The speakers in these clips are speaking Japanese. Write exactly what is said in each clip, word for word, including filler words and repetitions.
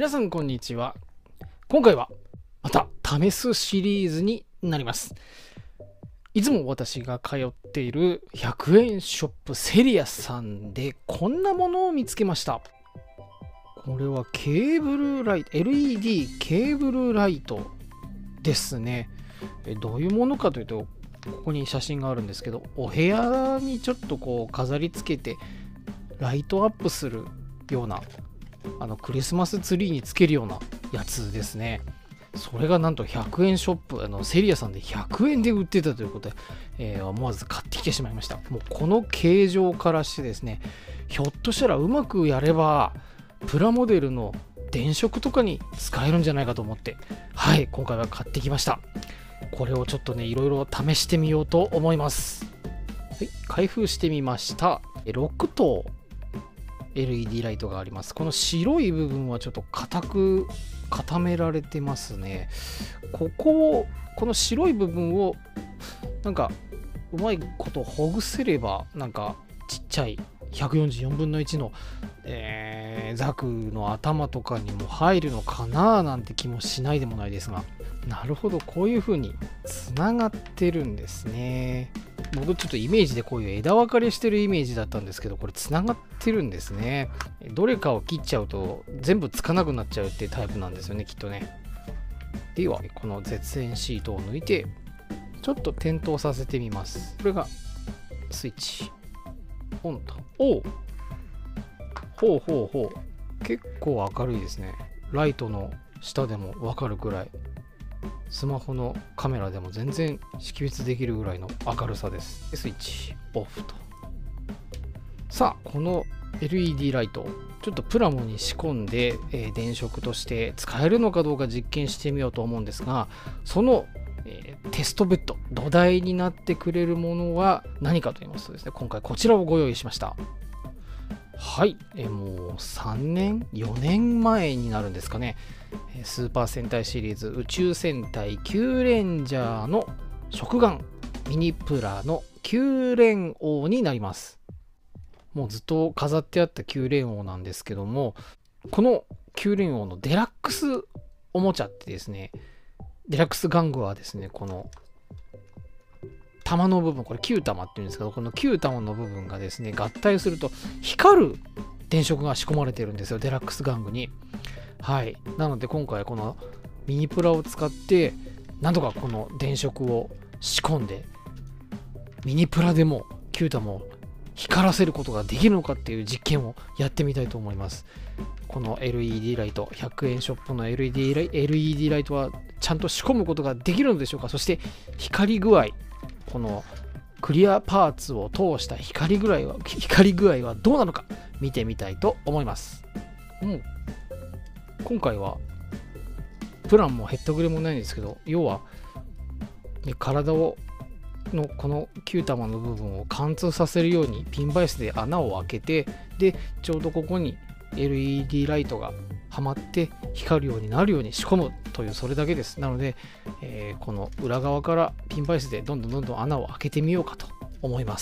皆さんこんにちは。今回はまた試すシリーズになります。いつも私が通っているひゃくえんショップセリアさんでこんなものを見つけました。これはケーブルライト エルイーディー ケーブルライトですね。どういうものかというと、ここに写真があるんですけど、お部屋にちょっとこう飾り付けてライトアップするような、あのクリスマスツリーにつけるようなやつですね。それがなんとひゃくえんショップ、あのセリアさんでひゃくえんで売ってたということで、えー、思わず買ってきてしまいました。もうこの形状からしてですね、ひょっとしたらうまくやればプラモデルの電飾とかに使えるんじゃないかと思って、はい、今回は買ってきました。これをちょっとね、いろいろ試してみようと思います。はい、開封してみました。ろくとう エルイーディー ライトがあります。この白い部分はちょっと硬く固められてますね。ここを、この白い部分をなんかうまいことほぐせれば、なんかちっちゃいひゃくよんじゅうよんぶんのいちの、えー、ザクの頭とかにも入るのかななんて気もしないでもないですが、なるほど、こういう風につながってるんですね。僕ちょっとイメージでこういう枝分かれしてるイメージだったんですけど、これつながってるんですね。どれかを切っちゃうと全部つかなくなっちゃうっていうタイプなんですよね、きっとね。ではこの絶縁シートを抜いてちょっと点灯させてみます。これがスイッチオンと。おうほうほうほう、結構明るいですね。ライトの下でも分かるくらい、スマホのカメラでも全然識別できるぐらいの明るさです。スイッチオフと。さあ、この エルイーディー ライトちょっとプラモに仕込んで、えー、電飾として使えるのかどうか実験してみようと思うんですが、その、えー、テストベッド、土台になってくれるものは何かと言いますとですね、今回こちらをご用意しました。はい、えー、もうさんねんよねんまえになるんですかね。スーパー戦隊シリーズ宇宙戦隊キューレンジャーの食玩ミニプラのキューレン王になります。もうずっと飾ってあったキューレン王なんですけども、このキューレン王のデラックスおもちゃってですね、デラックス玩具はですね、この玉の部分、これきゅう玉っていうんですけど、このきゅう玉の部分がですね、合体すると光る電飾が仕込まれてるんですよ、デラックス玩具に。はい、なので今回このミニプラを使ってなんとかこの電飾を仕込んでミニプラでもきゅう玉を光らせることができるのかっていう実験をやってみたいと思います。この エルイーディー ライト、ひゃくえんショップの エルイーディー ライト、エルイーディー ライトはちゃんと仕込むことができるのでしょうか。そして光具合、このクリアパーツを通した光具合は光具合はどうなのか見てみたいと思います。うん、今回はプランもヘッドグレもないんですけど、要は、ね、体をのこのきゅう玉の部分を貫通させるようにピンバイスで穴を開けて、でちょうどここに エルイーディー ライトがはまって光るようになるように仕込むという、それだけです。なので、えー、この裏側からピンバイスでどんどんどんどん穴を開けてみようかと思います。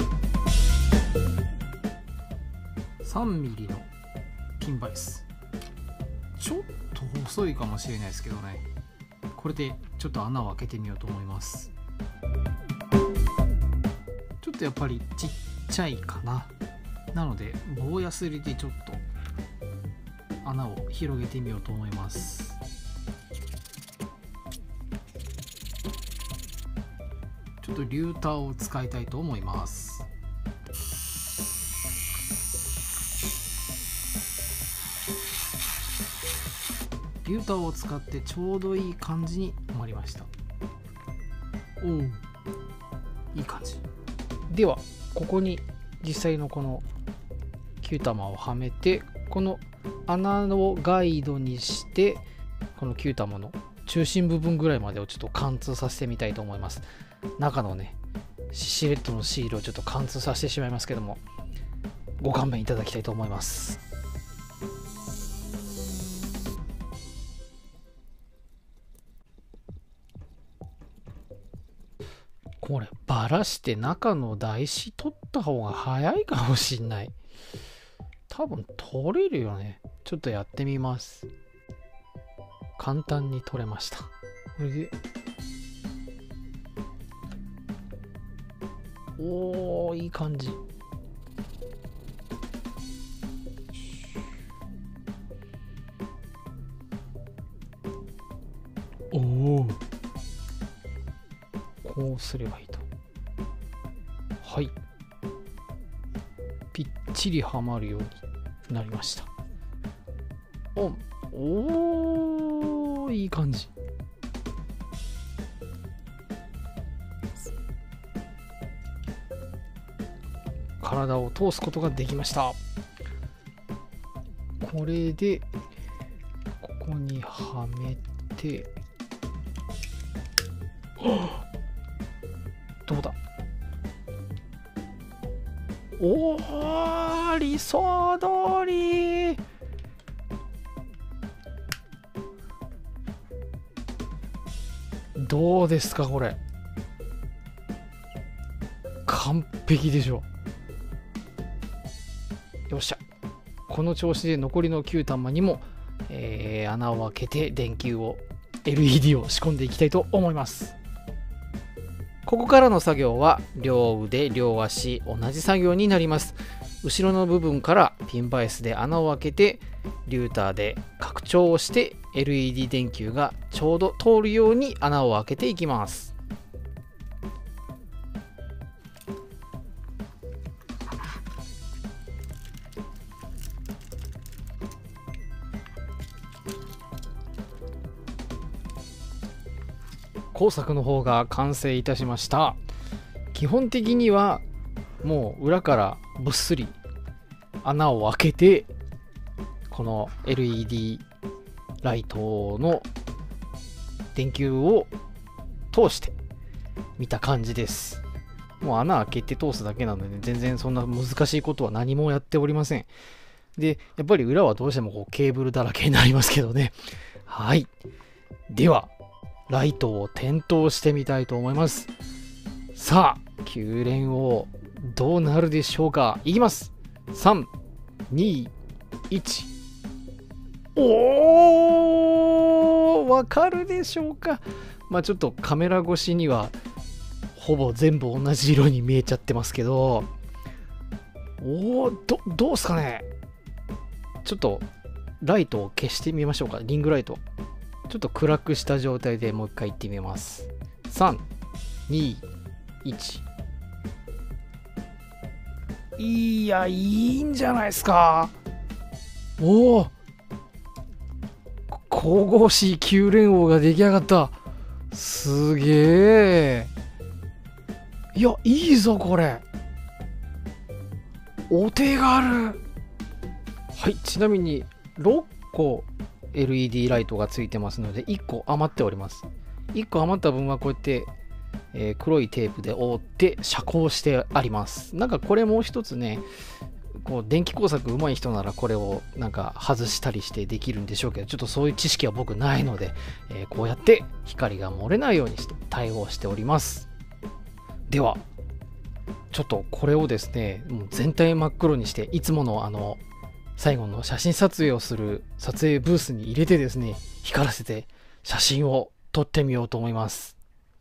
さんミリのピンバイス、ちょっと細いかもしれないですけどね、これでちょっと穴を開けてみようと思います。ちょっとやっぱりちっちゃいかな。なので棒やすりでちょっと穴を広げてみようと思います。ちょっとリューターを使いたいと思います。リューターを使ってちょうどいい感じに止まりました。おお、いい感じ。ではここに実際のこのきゅう玉をはめて、この穴をガイドにしてこのきゅう玉の中心部分ぐらいまでをちょっと貫通させてみたいと思います。中のねシレットのシールをちょっと貫通させてしまいますけども、ご勘弁いただきたいと思います。これバラして中の台紙取った方が早いかもしんない。多分取れるよね。 ちょっとやってみます。簡単に取れました。これで、おー、いい感じ。おお、こうすればいいと。はい、ぴっちりはまるようになりました。おおー、いい感じ。体を通すことができました。これでここにはめて、どうだ。おお、理想通り。どうですかこれ。完璧でしょ。よっしゃ。この調子で残りのきゅう玉にも、えー、穴を開けて電球を エルイーディー を仕込んでいきたいと思います。ここからの作業は両腕両足同じ作業になります。後ろの部分からピンバイスで穴を開けてリューターで拡張をして エルイーディー 電球がちょうど通るように穴を開けていきます。工作の方が完成いたしました。基本的にはもう裏からぶっすり穴を開けてこの エルイーディー ライトの電球を通して見た感じです。もう穴開けて通すだけなので全然そんな難しいことは何もやっておりません。で、やっぱり裏はどうしてもこうケーブルだらけになりますけどね。はい。ではライトを点灯してみたいと思います。さあ、給連王どうなるでしょうか。いきます。さん、に、いち。おー、わかるでしょうか。まあちょっとカメラ越しにはほぼ全部同じ色に見えちゃってますけど、おー、ど、どうすかね。ちょっとライトを消してみましょうか。リングライト。ちょっと暗くした状態でもう一回いってみます。さん、に、いち。いや、いいんじゃないですか。おお、神々しいきゅう連王が出来上がった。すげえ。いや、いいぞこれ。お手軽。はい、ちなみにろっこ エルイーディー ライトがついてますのでいっこ余っております。いっこ余った分はこうやって、えー、黒いテープで覆って遮光してあります。なんかこれもう一つね、こう電気工作上手い人ならこれをなんか外したりしてできるんでしょうけど、ちょっとそういう知識は僕ないので、えー、こうやって光が漏れないようにして対応しております。ではちょっとこれをですね、もう全体真っ黒にしていつものあの最後の写真撮影をする撮影ブースに入れてですね、光らせて写真を撮ってみようと思います。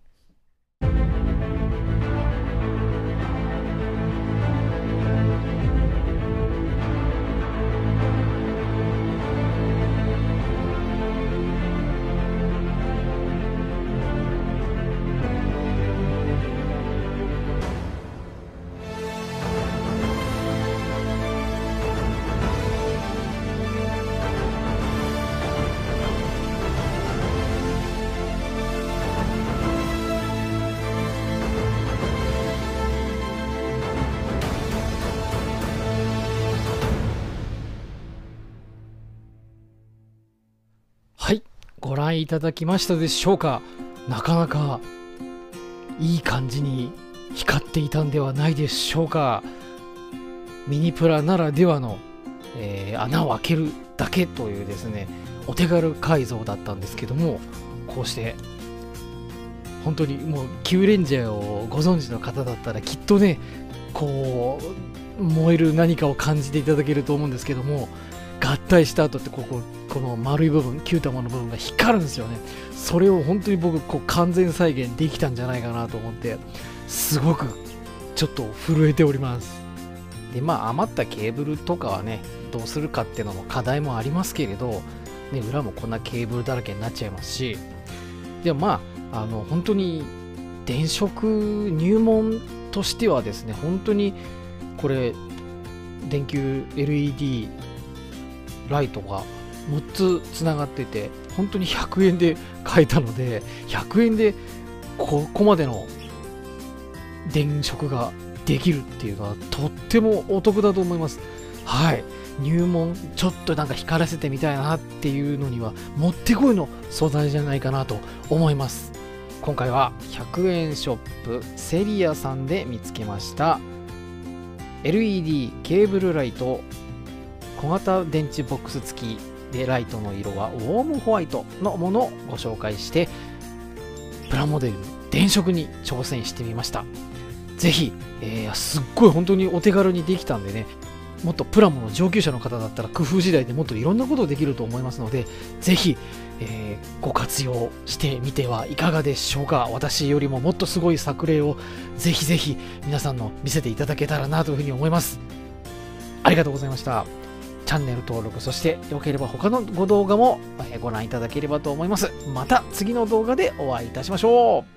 はい、ご覧いただきましたでしょうか。なかなかいい感じに光っていたんではないでしょうか。ミニプラならではの、えー、穴を開けるだけというですね、お手軽改造だったんですけども、こうして本当にもうキューレンジャーをご存知の方だったらきっとね、こう燃える何かを感じていただけると思うんですけども、 合体した後ってこここの丸い部分きゅう玉の部分が光るんですよね。それを本当に僕こう完全再現できたんじゃないかなと思って、すごくちょっと震えております。でまあ余ったケーブルとかはねどうするかっていうのも課題もありますけれど、ね、裏もこんなケーブルだらけになっちゃいますし、でもまああの本当に電飾入門としてはですね、本当にこれ電球 エルイーディー ライトがむっつつながってて、本当にひゃくえんで買えたので、ひゃくえんでここまでの電飾ができるっていうのはとってもお得だと思います。はい、入門ちょっとなんか光らせてみたいなっていうのにはもってこいの素材じゃないかなと思います。今回はひゃくえんショップセリアさんで見つけました エルイーディー ケーブルライト小型電池ボックス付きで、ライトの色はウォームホワイトのものをご紹介して、プラモデル電飾に挑戦してみました。ぜひ、えー、すっごい本当にお手軽にできたんでね、もっとプラモの上級者の方だったら工夫次第でもっといろんなことできると思いますので、ぜひ、えー、ご活用してみてはいかがでしょうか。私よりももっとすごい作例をぜひぜひ皆さんの見せていただけたらなというふうに思います。ありがとうございました。チャンネル登録、そしてよければ他のご動画もご覧いただければと思います。また次の動画でお会いいたしましょう。